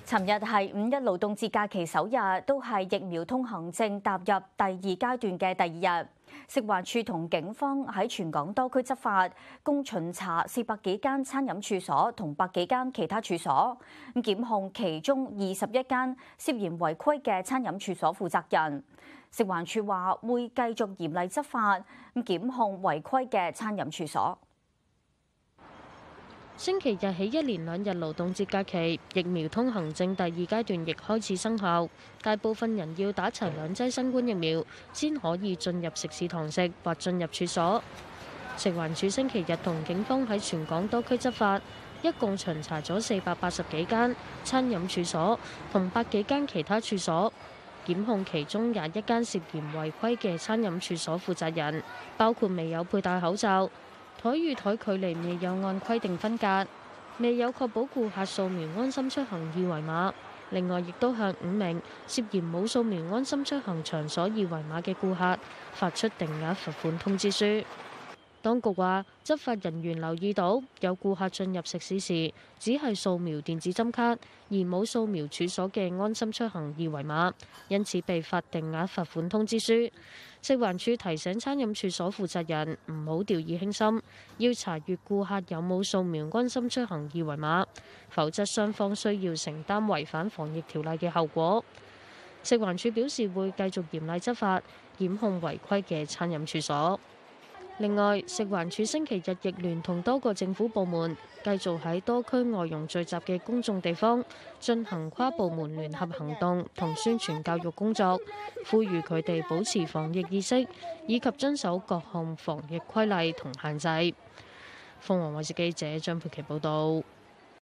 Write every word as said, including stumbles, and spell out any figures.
尋日係五一勞動節假期首日，都係疫苗通行證踏入第二階段嘅第二日。食環署同警方喺全港多區執法，共巡查四百幾間餐飲處所同百幾間其他處所，咁檢控其中二十一間涉嫌違規嘅餐飲處所負責人。食環署話會繼續嚴厲執法，咁檢控違規嘅餐飲處所。 星期日起一連兩日勞動節假期，疫苗通行證第二階段亦開始生效。大部分人要打齊兩劑新冠疫苗，先可以進入食肆堂食或進入處所。食環署星期日同警方喺全港多區執法，一共巡查咗四百八十幾間餐飲處所同百幾間其他處所，檢控其中廿一間涉嫌違規嘅餐飲處所負責人，包括未有佩戴口罩、台與台距離未有按規定分隔，未有確保顧客掃描安心出行二維碼。另外，亦都向五名涉嫌冇掃描安心出行場所二維碼嘅顧客發出定額罰款通知書。當局話，執法人員留意到有顧客進入食肆時，只係掃描電子針卡，而冇掃描處所嘅安心出行二維碼，因此被發定額罰款通知書。食環署提醒餐飲處所負責人唔好掉以輕心，要查閱顧客有冇掃描安心出行二維碼，否則雙方需要承擔違反防疫條例嘅後果。食環署表示會繼續嚴厲執法，檢控違規嘅餐飲處所。另外，食環署星期日亦聯同多個政府部門，繼續喺多區外傭聚集嘅公眾地方進行跨部門聯合行動同宣傳教育工作，呼籲佢哋保持防疫意識，以及遵守各項防疫規例同限制。鳳凰衛視記者張佩琪報導。